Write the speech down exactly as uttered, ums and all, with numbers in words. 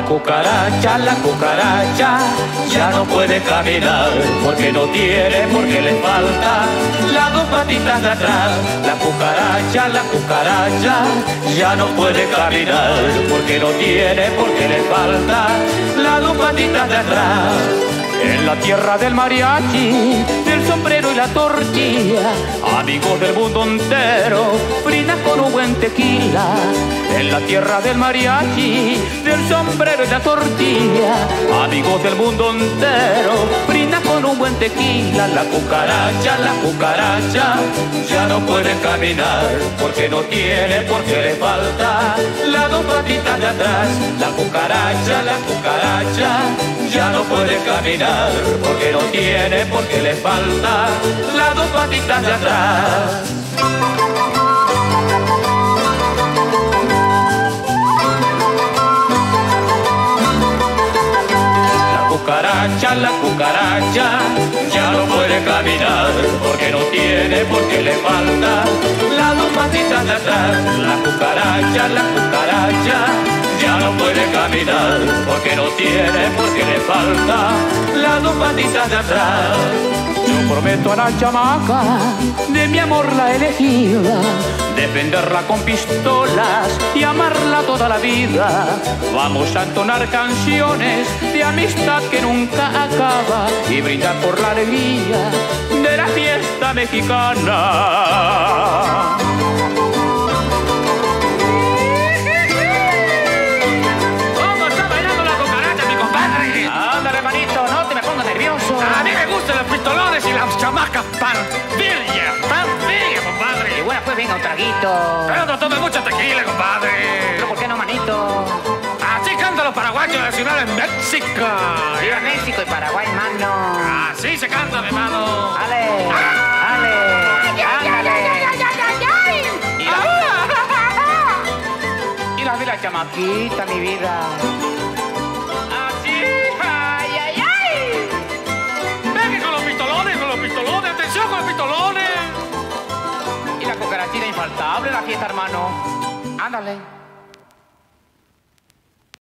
cucaracha, la cucaracha ya no puede caminar porque no tiene, porque le falta las dos patitas de atrás. La cucaracha, la cucaracha ya no puede caminar porque no tiene, porque le falta las dos patitas de atrás. En la tierra del mariachi, del sombrero y la tortilla, amigos del mundo entero, brindan con un buen tequila. En la tierra del mariachi, del sombrero y la tortilla, amigos del mundo entero, brindan con un buen tequila. La cucaracha, la cucaracha ya no puede caminar porque no tiene, porque le falta las dos patitas de atrás. La cucaracha, la cucaracha ya no puede caminar porque no tiene, porque le falta las dos patitas de atrás. La cucaracha, la cucaracha ya no puede caminar porque no tiene, porque le falta las dos patitas de atrás. La cucaracha, la cucaracha ya no puede caminar porque no tiene, porque le falta las dos patitas de atrás. Yo prometo a la chamaca de mi amor la elegida, defenderla con pistolas y amarla toda la vida. Vamos a entonar canciones de amistad que nunca acaba y brindar por la alegría de la fiesta mexicana. A mí me gustan los pistolones y las chamacas pan virgen, pan virgen, compadre. Y bueno, pues venga un traguito. Pero no tome mucho tequila, compadre. ¿Pero por qué no, manito? Así cantan los paraguayos nacionales en México. Viva México y Paraguay, mano. Así se canta, mi mano. Ale, ale, ándale. Y la de la chamaquita, mi vida. ¡Atención con los pistolones! Y la cucarachita infaltable, la fiesta, hermano. Ándale.